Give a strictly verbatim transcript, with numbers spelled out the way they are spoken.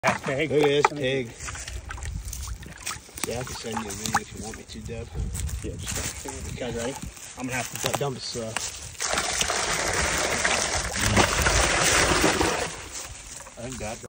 That's pig. Look at this pig. Yeah, I can send you a video if you want me to, Deb. Yeah, just got it. You guys ready? I'm gonna have to dump it slow. I think that.